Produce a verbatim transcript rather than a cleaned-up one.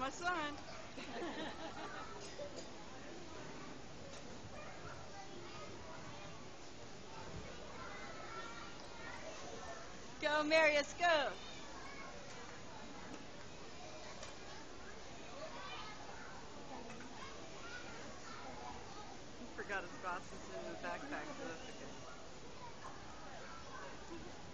my son. Go, Marius, go. He forgot his glasses in the backpack, so that's okay.